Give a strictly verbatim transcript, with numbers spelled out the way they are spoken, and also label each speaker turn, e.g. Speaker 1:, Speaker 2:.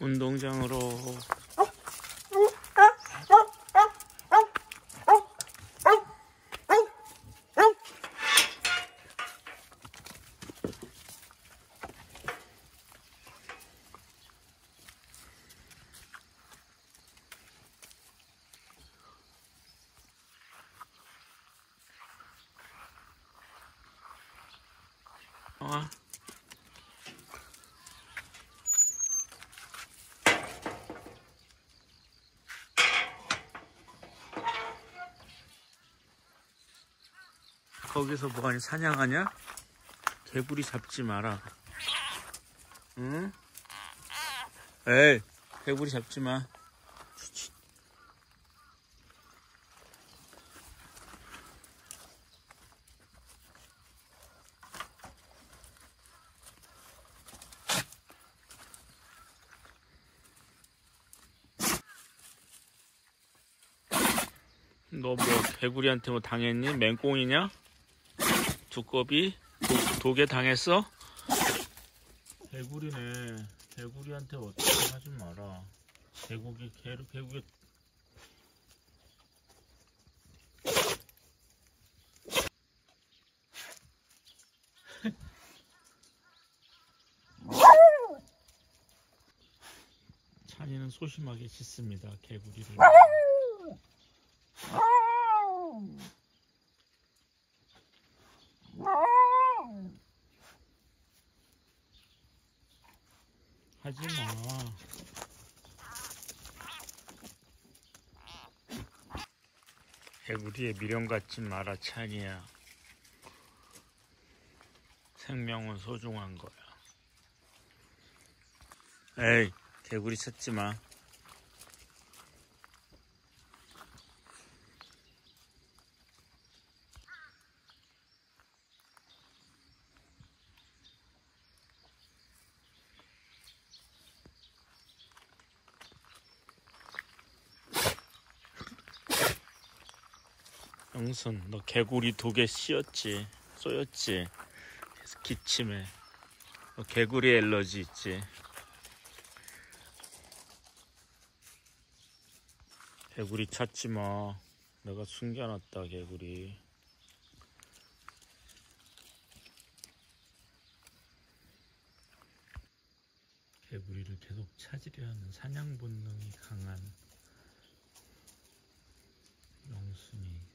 Speaker 1: 운동장으로. 어. 거기서 뭐하니? 사냥하냐? 개구리 잡지 마라. 응? 에이, 개구리 잡지 마. 너 뭐 개구리한테 뭐 당했니? 맹꽁이냐? 두꺼비? 도, 독에 당했어? 개구리네. 개구리한테 어떻게 하지 마라. 개구리, 개, 개구리. 찬이는 소심하게 짖습니다. 개구리를. 하지마. 개구리에 미련 갖지 마라, 찬이야. 생명은 소중한 거야. 에이, 개구리 찾지 마. 영순, 너 개구리 독에 씌었지? 쏘였지? 계속 기침해. 너 개구리 엘러지 있지? 개구리 찾지 마. 내가 숨겨놨다, 개구리. 개구리를 계속 찾으려 하는 사냥 본능이 강한 영순이.